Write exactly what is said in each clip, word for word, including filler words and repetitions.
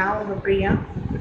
நான் உங்கள் பிரியா.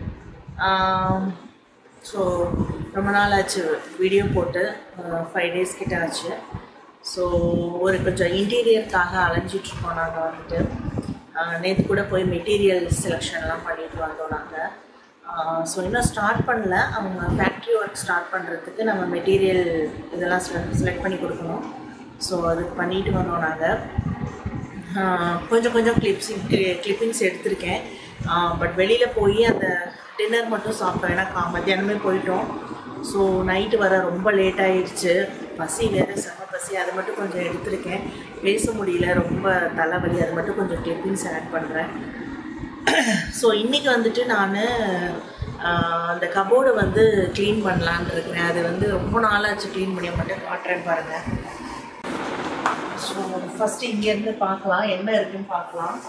ஸோ ரொம்ப நாள் ஆச்சு வீடியோ போட்டு, ஃபைவ் டேஸ் கிட்ட ஆச்சு. ஸோ ஒரு கொஞ்சம் இன்டீரியருக்காக அலைஞ்சிட்ருக்கோம். நாங்கள் வந்துட்டு நேற்று கூட போய் மெட்டீரியல் செலெக்ஷன்லாம் பண்ணிட்டு வந்தோம் நாங்கள். ஸோ இன்னும் ஸ்டார்ட் பண்ணல. அவங்க ஃபேக்ட்ரி ஒர்க் ஸ்டார்ட் பண்ணுறதுக்கு நம்ம மெட்டீரியல் இதெல்லாம் செலக்ட் பண்ணி கொடுக்கணும். ஸோ அதுக்கு பண்ணிட்டு வந்தோம் நாங்கள். கொஞ்சம் கொஞ்சம் கிளிப்ஸிங் கிளிப்பிங்ஸ் எடுத்திருக்கேன். பட் வெளியில் போய் அந்த டின்னர் மட்டும் சாப்பிட்டோம். ஏன்னா கா மத்தியானமே போயிட்டோம். ஸோ நைட்டு வர ரொம்ப லேட் ஆகிடுச்சு. பசி வேறு செம்ம பசி. அது மட்டும் கொஞ்சம் எடுத்திருக்கேன். பேச முடியல, ரொம்ப தலைவலி. அது மட்டும் கொஞ்சம் கிளிப்பிங்ஸ் ஆட் பண்ணுறேன். ஸோ இன்றைக்கி வந்துட்டு நான் அந்த கபோர்டை வந்து க்ளீன் பண்ணலான் இருக்கிறேன். அது வந்து ரொம்ப நாளாச்சு க்ளீன் பண்ணி மட்டும் காட்டுறேன் பாருங்கள். ஸோ ஃபஸ்ட்டு இங்கேருந்து பார்க்கலாம் என்ன இருக்குதுன்னு பார்க்கலாம்.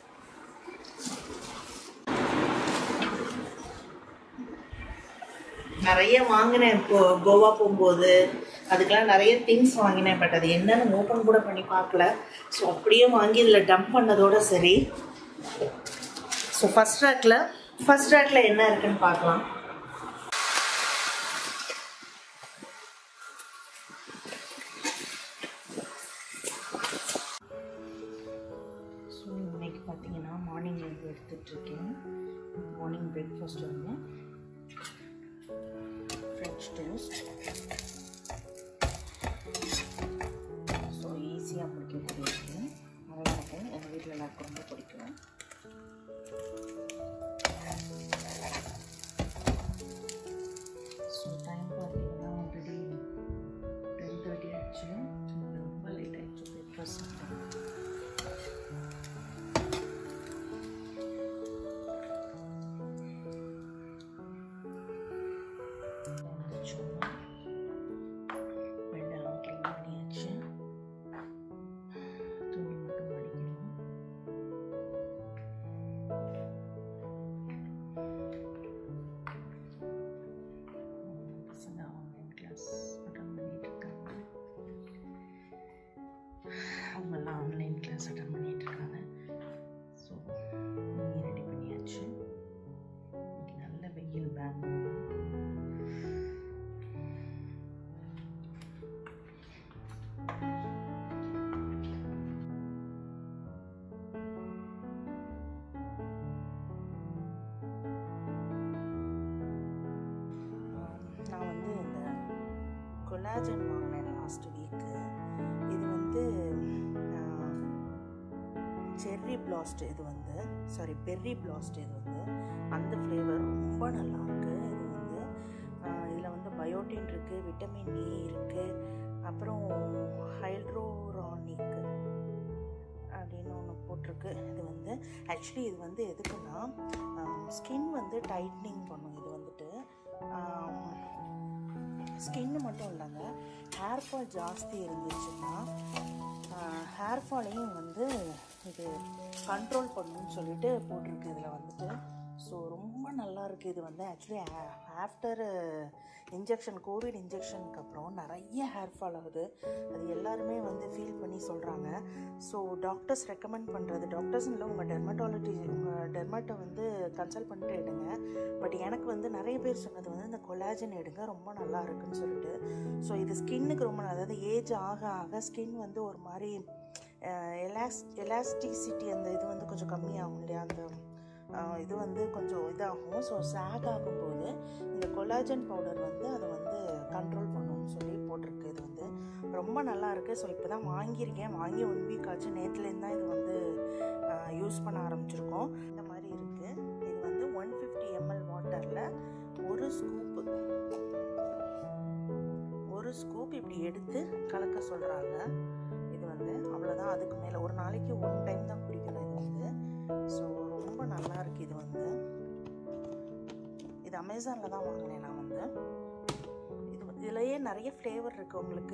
நிறைய வாங்கினேன் இப்போ கோவா போகும்போது. அதுக்கெலாம் நிறைய திங்ஸ் வாங்கினேன். பட் அது என்னென்னு ஓப்பன் கூட பண்ணி பார்க்கல. ஸோ அப்படியே வாங்கி இதில் டம்ப் பண்ணதோடு சரி. ஸோ ஃபஸ்ட் ரேக்கில் ஃபஸ்ட் ரேக்கில் என்ன இருக்குதுன்னு பார்க்கலாம். ஸோ இன்னைக்கு பார்த்தீங்கன்னா மார்னிங் எழுந்து எடுத்துகிட்ருக்கேன். மார்னிங் பிரேக்ஃபாஸ்ட் வந்து ஃப்ரெஞ்ச் டோஸ்ட். ஸோ ஈஸியாக பிடிக்கக்கூடியது, நல்லாயிருக்கும். எங்கள் வீட்டில் எல்லாருக்கும் ரொம்ப பிடிக்கும். ஸோ டைம் பார்த்தீங்கன்னா ஆல்ரெடி டென் தேர்ட்டி ஆச்சு. ரொம்ப லேட் ஆகிடுச்சு பிரேக்ஃபாஸ்ட் சாப்பிட்டேன். பெட்டெல்லாம் க்ளீன் பண்ணியாச்சு. துணி மட்டும் மடிக்கணும். பசங்க ஆன்லைன் கிளாஸ் அட்டன் பண்ணிட்டு இருக்காங்க. அவங்கெல்லாம் ஆன்லைன் கிளாஸ் அட்டன் பண்ணிட்டு இருக்காங்க. ஸோ துணி ரெடி பண்ணியாச்சு. இன்னைக்கு நல்ல வெயில் பெங்களூர். நான் வந்து இந்த கொலாஜன் வாங்கினேன் லாஸ்ட் வீக்கு. இது வந்து செர்ரி பிளாஸ்ட். இது வந்து சாரி பெர்ரி பிளாஸ்ட். இது வந்து அந்த ஃப்ளேவர் ரொம்ப நல்லாயிருக்கு. இது வந்து இதில் வந்து பயோட்டின் இருக்குது, விட்டமின் இ இருக்குது, அப்புறம் ஹைட்ரோரானிக் அப்படின்னு ஒன்று போட்டிருக்கு. இது வந்து ஆக்சுவலி இது வந்து எதுக்குன்னா ஸ்கின் வந்து டைட்னிங் பண்ணும். இது வந்துட்டு ஸ்கின்னு மட்டும் இல்லைங்க, ஹேர் ஃபால் ஜாஸ்தி இருந்துச்சுன்னா ஹேர் ஃபாலையும் வந்து இது கண்ட்ரோல் பண்ணணும்னு சொல்லிட்டு போட்டிருக்கு இதில் வந்துட்டு. ஸோ ரொம்ப நல்லா இருக்குது. இது வந்து ஆக்சுவலி ஆஃப்டர் இன்ஜெக்ஷன், கோவிட் இன்ஜெக்ஷனுக்கு அப்புறம் நிறைய ஹேர் ஃபால் ஆகுது. அது எல்லாருமே வந்து ஃபீல் பண்ணி சொல்கிறாங்க. ஸோ டாக்டர்ஸ் ரெக்கமெண்ட் பண்ணுறது, டாக்டர்ஸ் இல்லை உங்கள் டெர்மட்டாலஜி உங்கள் டெர்மட்டை வந்து கன்சல்ட் பண்ணிட்டு எடுங்க. பட் எனக்கு வந்து நிறைய பேர் சொன்னது வந்து இந்த கொலாஜன் எடுங்க, ரொம்ப நல்லா இருக்குன்னு சொல்லிட்டு. ஸோ இது ஸ்கின்னுக்கு ரொம்ப, அதாவது ஏஜ் ஆக ஆக ஸ்கின் வந்து ஒரு மாதிரி எலாஸ் எலாஸ்டிசிட்டி அந்த இது வந்து கொஞ்சம் கம்மியாகும் இல்லையா, அந்த இது வந்து கொஞ்சம் இதாகும். ஸோ சேக் ஆகும்போது இந்த கொலாஜன் பவுடர் வந்து அதை வந்து கண்ட்ரோல் பண்ணணும்னு சொல்லி போட்டிருக்கு. இது வந்து ரொம்ப நல்லா இருக்குது. ஸோ இப்போ தான் வாங்கியிருக்கேன். வாங்கி ஒன் வீக் ஆச்சு. நேற்றுலேருந்து தான் இது வந்து யூஸ் பண்ண ஆரம்பிச்சிருக்கோம். இந்த மாதிரி இருக்குது. இது வந்து ஒன் ஃபிஃப்டி எம்எல் வாட்டரில் ஒரு ஸ்கூப்பு ஒரு ஸ்கூப் இப்படி எடுத்து கலக்க சொல்கிறாங்க. இது வந்து அவ்வளோதான். அதுக்கு மேலே ஒரு நாளைக்கு ஒன் டைம் தான் குடிக்கணும் இது வந்து. ஸோ ரொம்ப நல்லா இருக்குது. இது வந்து இது அமேசானில் தான் வாங்கினேன் நான் வந்து. இது இதுலேயே நிறைய ஃப்ளேவர் இருக்குது உங்களுக்கு.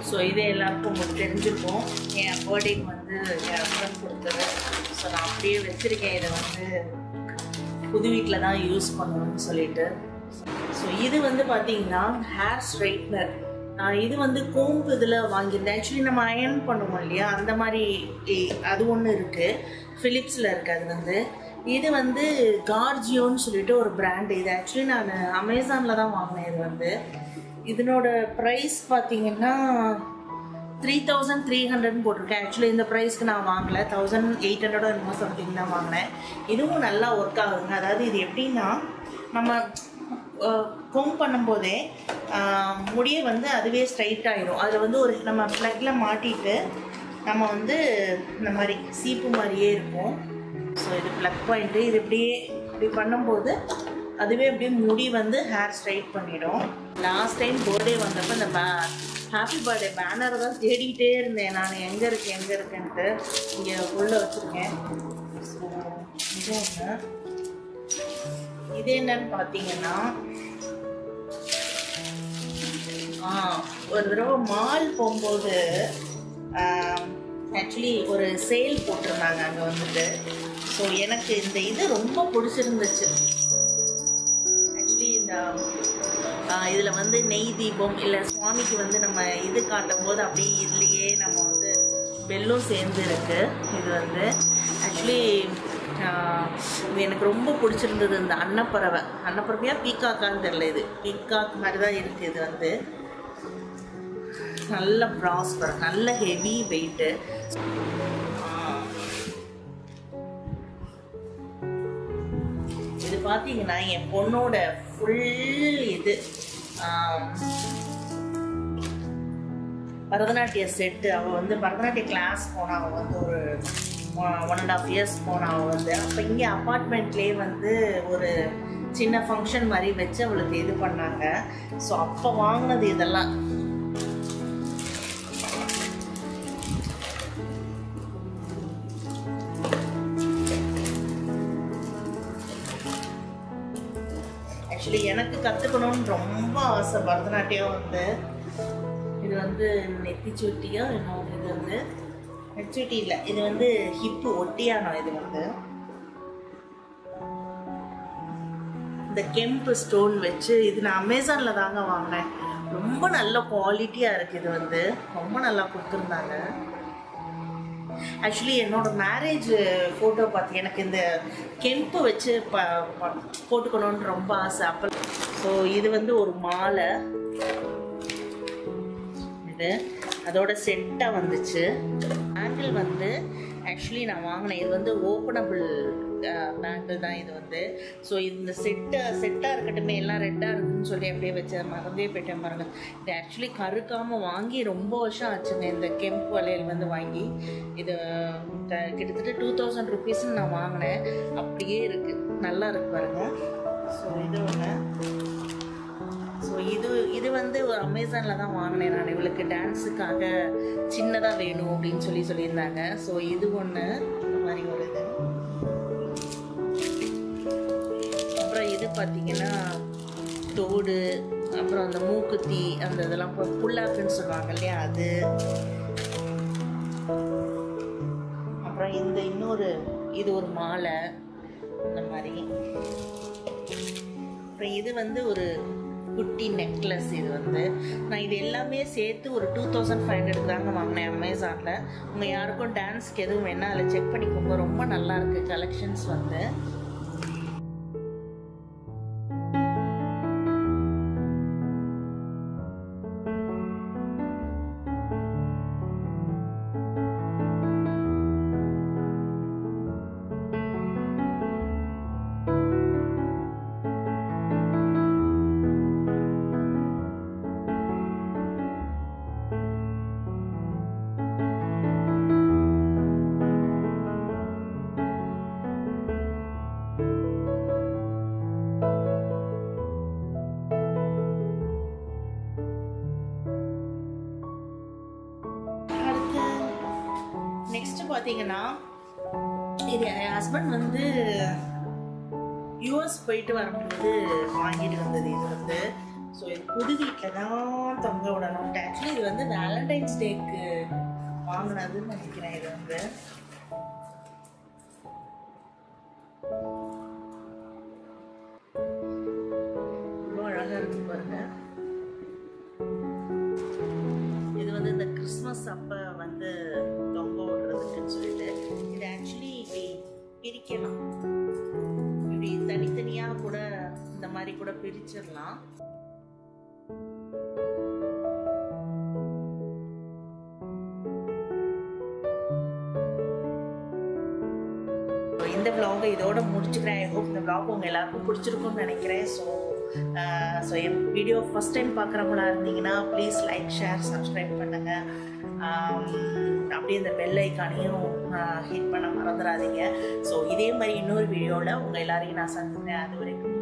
ஸோ இது எல்லாருக்கும் உங்களுக்கு தெரிஞ்சிருக்கும். என் பர்த்டேக்கு வந்து என் ஹஸ்பண்ட் கொடுத்தது. ஸோ நான் அப்படியே வச்சுருக்கேன். இதை வந்து புது வீட்டில் தான் யூஸ் பண்ணணும்னு சொல்லிட்டு. ஸோ இது வந்து பார்த்தீங்கன்னா ஹேர் ஸ்ட்ரைட்னர். இது வந்து கோம்பு இதில் வாங்கியிருந்தேன். ஆக்சுவலி நம்ம அயர்ன் பண்ணுவோம் இல்லையா, அந்த மாதிரி அது ஒன்று இருக்குது. ஃபிலிப்ஸில் இருக்குது அது வந்து. இது வந்து கார்ஜியோன்னு சொல்லிட்டு ஒரு பிராண்டு. இது ஆக்சுவலி நான் அமேசானில் தான் வாங்கினேன். இது வந்து இதனோட ப்ரைஸ் பார்த்தீங்கன்னா த்ரீ தௌசண்ட் த்ரீ ஹண்ட்ரட்னு போட்டிருக்கேன். ஆக்சுவலி இந்த ப்ரைஸ்க்கு நான் வாங்கலை. தௌசண்ட் எயிட் ஹண்ட்ரடோ என்னமோ சம்திங் தான் வாங்கினேன். இதுவும் நல்லா ஒர்க் ஆகுதுங்க. அதாவது இது எப்படின்னா, நம்ம கோம் பண்ணும்போதே முடியை வந்து அதுவே ஸ்ட்ரைட் ஆகிடும். அதில் வந்து ஒரு நம்ம ப்ளக்கில் மாட்டிட்டு நம்ம வந்து இந்த மாதிரி சீப்பு மாதிரியே இருக்கும். ஸோ இது ப்ளக் பாயிண்ட்டு. இது இப்படியே இப்படி பண்ணும்போது அதுவே அப்படியே முடி வந்து ஹேர் ஸ்ட்ரைட் பண்ணிடும். லாஸ்ட் டைம் பர்த்டே வந்தப்போ இந்த பே ஹாப்பி பர்த்டே பேனரை தான் தேடிக்கிட்டே இருந்தேன் நான், எங்கே இருக்கேன் எங்கே இருக்கேன்ட்டு. இங்கே உள்ளே வச்சுருக்கேன். ஸோ இது ஒன்று. இது என்னன்னு பார்த்தீங்கன்னா, ஆ ஒரு தடவை மால் போகும்போது ஆக்சுவலி ஒரு சேல் போட்டிருந்தாங்க அங்கே வந்துட்டு. ஸோ எனக்கு இந்த இது ரொம்ப பிடிச்சிருந்துச்சு. ஆக்சுவலி இந்த இதில் வந்து நெய் தீபம் இல்லை சுவாமிக்கு வந்து நம்ம இது காட்டும் போது அப்படியே இதுலேயே நம்ம வந்து வெல்லும் சேர்ந்து இருக்கு. இது வந்து ஆக்சுவலி இது எனக்கு ரொம்ப பிடிச்சிருந்தது. இந்த அன்னப்பறவை அன்னப்பறவையாக பீக்காக்கான்னு தெரியல, இது பீக்காக் மாதிரி தான் இருக்குது. இது வந்து நல்ல ப்ராஸ்பர், நல்ல ஹெவி வெயிட்டு. இது பார்த்தீங்கன்னா என் பொண்ணோட ஃபுல் இது பரதநாட்டிய செட்டு. அவள் வந்து பரதநாட்டிய கிளாஸ் போனால், அவள் வந்து ஒரு ஒன் அண்ட் ஆஃப் இயர்ஸ் போனால் அவள் வந்து. அப்போ இங்கே அப்பார்ட்மெண்ட்லேயே வந்து ஒரு சின்ன ஃபங்க்ஷன் மாதிரி வச்சு அவளுக்கு இது பண்ணாங்க. ஸோ அப்போ வாங்கினது இதெல்லாம். ஆக்சுவலி எனக்கு கற்றுக்கணும்னு ரொம்ப ஆசை பரதநாட்டியம் வந்து. இது வந்து நெத்திச்சுட்டியா இன்னொன்று. இது வந்து நெத்திச்சுட்டி இல்லை, இது வந்து ஹிப்பு ஒட்டியானம். இது வந்து இந்த கெம்பு ஸ்டோன் வச்சு இது நான் அமேசானில் தாங்க வாங்கினேன். ரொம்ப நல்ல குவாலிட்டியாக இருக்குது. இது வந்து ரொம்ப நல்லா கொடுத்துருந்தாங்க. ஆக்சுவலி என்னோட மேரேஜ் ஃபோட்டோ பார்த்து எனக்கு இந்த கெம்பு வச்சு ப போட்டுக்கணும்னு ரொம்ப ஆசை. அப்போ ஸோ இது வந்து ஒரு மாலை. இது அதோட செட்டாக வந்துச்சு. பேங்கிள் வந்து ஆக்சுவலி நான் வாங்கினேன். இது வந்து ஓப்பனபிள் பேங்கிள் தான் இது வந்து. ஸோ இந்த செட்டை செட்டாக இருக்கட்டுமே, எல்லாம் ரெட்டாக இருக்குதுன்னு சொல்லி அப்படியே வச்சேன். மறந்தே போயிட்டேன் பாருங்கள். இது ஆக்சுவலி கருக்காமல் வாங்கி ரொம்ப வருஷம் ஆச்சுங்க. இந்த கெம்பு வளையல் வந்து வாங்கி இது கிட்டத்தட்ட டூ தௌசண்ட் ருபீஸ்ன்னு நான் வாங்கினேன். அப்படியே இருக்குது, நல்லா இருக்கு பாருங்கள். ஸோ இது ஒன்று. ஸோ இது இது வந்து ஒரு அமேசானில் தான் வாங்கினேன் நான். இவளுக்கு டான்ஸுக்காக சின்னதாக வேணும் அப்படின்னு சொல்லி சொல்லியிருந்தாங்க. ஸோ இது ஒன்று இந்த மாதிரி ஒரு இது. அப்புறம் இது பார்த்தீங்கன்னா தோடு, அப்புறம் அந்த மூக்குத்தி, அந்த இதெல்லாம் புல்லாக்குன்னு சொல்லுவாங்க இல்லையா, அது. அப்புறம் இந்த இன்னொரு இது ஒரு மாலை இந்த மாதிரி. அப்புறம் இது வந்து ஒரு குட்டி நெக்லஸ். இது வந்து நான் இது எல்லாமே சேர்த்து ஒரு டூ தௌசண்ட் ஃபைவ் ஹண்ட்ரட் தாங்க வாங்கினேன் அமேசானில். உங்கள் யாருக்கும் டான்ஸ்க்கு எதுவும் வேணால் அதில் செக் பண்ணிக்கோங்க. ரொம்ப நல்லா இருக்குது கலெக்ஷன்ஸ் வந்து. நெக்ஸ்ட் பார்த்தீங்கன்னா, இது என் ஹஸ்பண்ட் வந்து யூஎஸ் போயிட்டு வரும்போது வாங்கிட்டு வந்தது இது வந்து. ஸோ இது புது வீட்டில் தான் தொங்க விடணும். ஆக்சுவலி இது வந்து வேலண்டைன்ஸ் டேக்கு வாங்கினதுன்னு நினைக்கிறேன். இது வந்து ரொம்ப அழகாக இருக்கு பாருங்க. இது வந்து இந்த கிறிஸ்மஸ் அப்போ வந்து தொங்க விடுறதுக்குன்னு சொல்லிட்டு இது ஆக்சுவலி இப்படி பிரிக்கலாம். இப்படி தனித்தனியாக கூட இந்த மாதிரி கூட பிரிச்சிடலாம். இந்த vlog இதோட முடிச்சுக்கிறேன். ஐ ஹோப் இந்த vlog உங்கள் எல்லாருக்கும் பிடிச்சிருக்கும்னு நினைக்கிறேன். ஸோ ஸோ என் வீடியோ ஃபஸ்ட் டைம் பார்க்குறவங்களா இருந்தீங்கன்னா ப்ளீஸ் லைக் ஷேர் சப்ஸ்கிரைப் பண்ணுங்கள். அப்படியே இந்த பெல் ஐக்கானையும் ஹிட் பண்ண மறந்துடாதீங்க. ஸோ இதே மாதிரி இன்னொரு வீடியோவில் உங்கள் எல்லாரையும் நான் சந்திக்கிறேன். அது வரைக்கும்